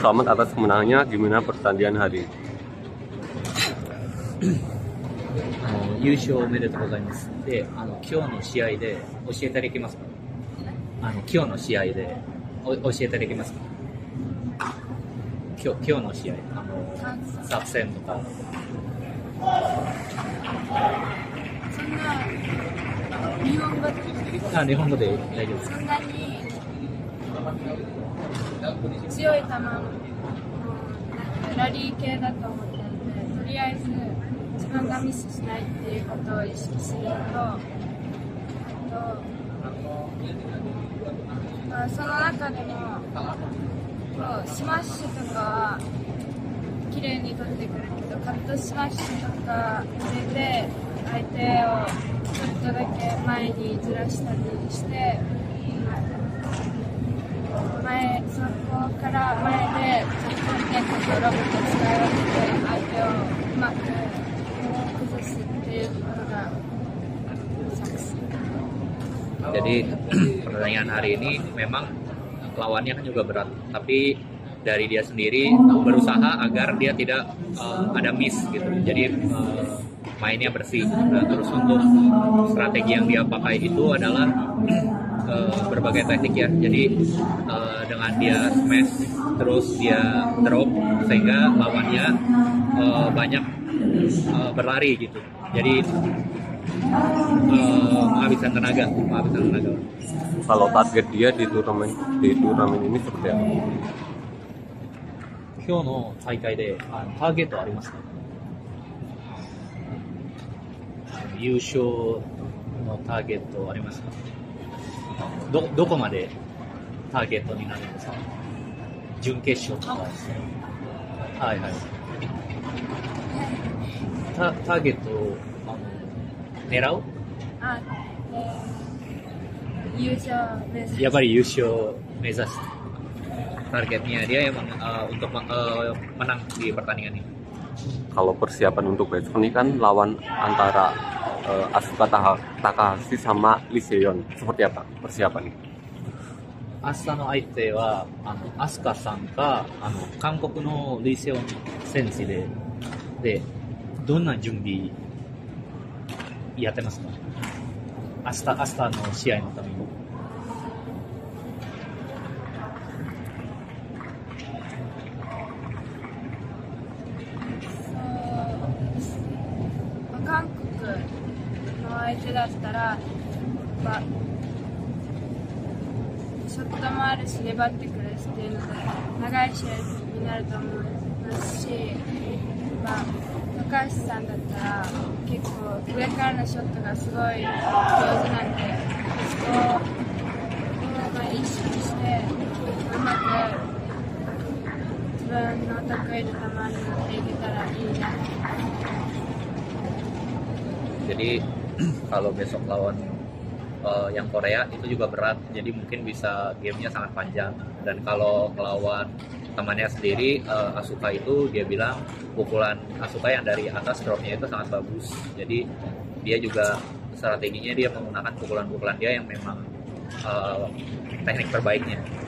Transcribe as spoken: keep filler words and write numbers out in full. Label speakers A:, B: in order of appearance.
A: selamat atas kemenangannya. Gimana pertandingan hari ini?
B: あの優勝おめでとうございます。で、あの今日の試合で教えていただけますか？あの今日の試合でお教えていただけますか？今日今日の試合、あの作戦とか。
C: そんな日本語で
B: あ、日本語で大丈夫です。
C: そんなに強い球もラリー系だと思ったので、とりあえず自分がミスしないっていうことを意識するのと、あと、まあ、その中でもこうスマッシュとかは綺麗に取ってくるけど、カットスマッシュとか入れて相手をちょっとだけ前にずらしたりして、前そこから前でネットとロボットを使い分けて相手をうまく崩すっていうことが作戦。
B: Jadi pertandingan hari ini memang lawannya kan juga berat, tapi dari dia sendiri berusaha agar dia tidak uh, ada miss gitu. Jadi uh, mainnya bersih. Nah, terus untuk strategi yang dia pakai itu adalah uh, berbagai teknik ya. Jadi uh, dengan dia smash terus dia drop sehingga lawannya uh, banyak uh, berlari gitu. Jadi uh, menghabiskan tenaga, menghabiskan tenaga.
A: Kalau target dia di turnamen di turnamen ini seperti apa?
B: 今日の大会であのターゲットありますか？優勝のターゲットありますか？どどこまでターゲットになるんですか？準決勝とかですね。はいはい。タ, ターゲットをあの狙う？
C: あ、えー、優勝目指す。
B: やっぱり優勝目指す。Targetnya dia emang uh, untuk uh, menang di pertandingan ini.
A: Kalau persiapan untuk besok ini kan lawan antara uh, Asuka Takahashi sama Lee Seon, seperti apa persiapannya?
B: 明日の相手はあのアスカさんかあの韓国のリーセオン選手で、でどんな準備やってますか？明日明日の試合のために。
C: 韓国の相手だったら、やっぱショットもあるし粘ってくるしっていうので長い試合になると思いますし、まあ、高橋さんだったら結構上からのショットがすごい上手なんで、そこをまあ意識してうまく自分の得意な球に持っていけたらいいな。
B: Jadi kalau besok lawan uh, yang Korea itu juga berat, jadi mungkin bisa gamenya sangat panjang. Dan kalau lawan temannya sendiri, uh, Asuka itu dia bilang pukulan Asuka yang dari atas dropnya itu sangat bagus. Jadi dia juga strateginya dia menggunakan pukulan-pukulan dia yang memang uh, teknik terbaiknya.